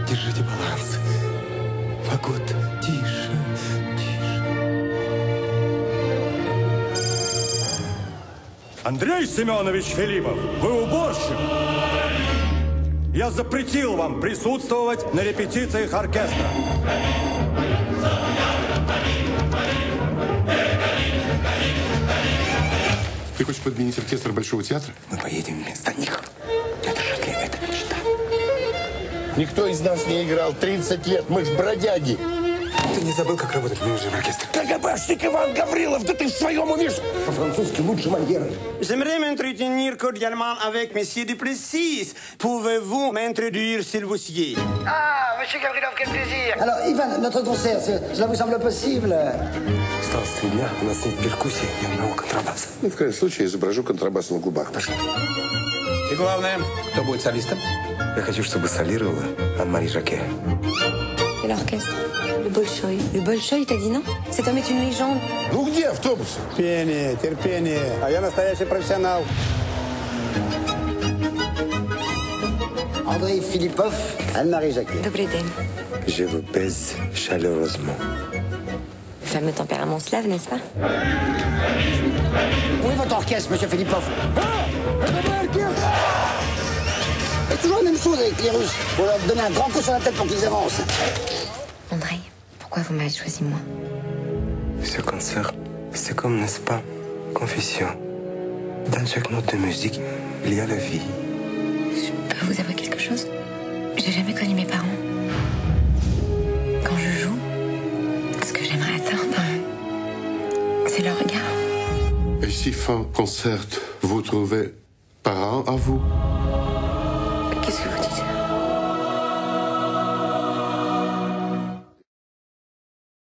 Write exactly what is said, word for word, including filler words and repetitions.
Держите баланс. Фагот, тише, тише. Андрей Семенович Филиппов, вы уборщик. Я запретил вам присутствовать на репетициях оркестра. Ты хочешь подменить оркестр Большого театра? Мы поедем вместо них. Это же для этого мечта. Никто из нас не играл тридцать лет, мы ж бродяги. Ты не забыл, как работать менеджером оркестра? КГБшник Иван Гаврилов, да ты в своем уме? По-французски лучше Мольера. J'aimerais m'entretenir cordialement avec Monsieur Duplessis. Pouvez-vous m'introduire, s'il vous plaît? Ah, monsieur Gavrilov, quel plaisir. Alors, Ivan, notre concert, cela vous semble possible? Осталось три дня, у нас нет перкуссии, ни одного контрабаса. Ну, в крайнем случае, изображу контрабас на губах. Пошли. И главное, кто будет солистом? Я хочу, чтобы солировала Анн-Мари Жаке. Et l'orchestre? Le Bolchoï. Le Bolchoï, t'as dit non? Cet homme est une légende. Ну где автобус? Терпение, терпение. А я настоящий профессионал. Andrei Philippov, Anne-Marie Jacquet. Добрый день. Je vous baise chaleureusement. Le fameux tempérament slave, n'est-ce pas? Où est votre orchestre, monsieur Philippov? C'est toujours la même chose avec les Russes. Faut leur donner un grand coup sur la tête pour qu'ils avancent. Andrei, pourquoi vous m'avez choisi moi? Ce concert, c'est comme, n'est-ce pas, confession. Dans chaque note de musique, il y a la vie. Je peux vous avouer quelque chose? J'ai jamais connu mes parents. Quand je joue, ce que j'aimerais atteindre, c'est leur regard. Et si fin concert, vous trouvez parents à vous?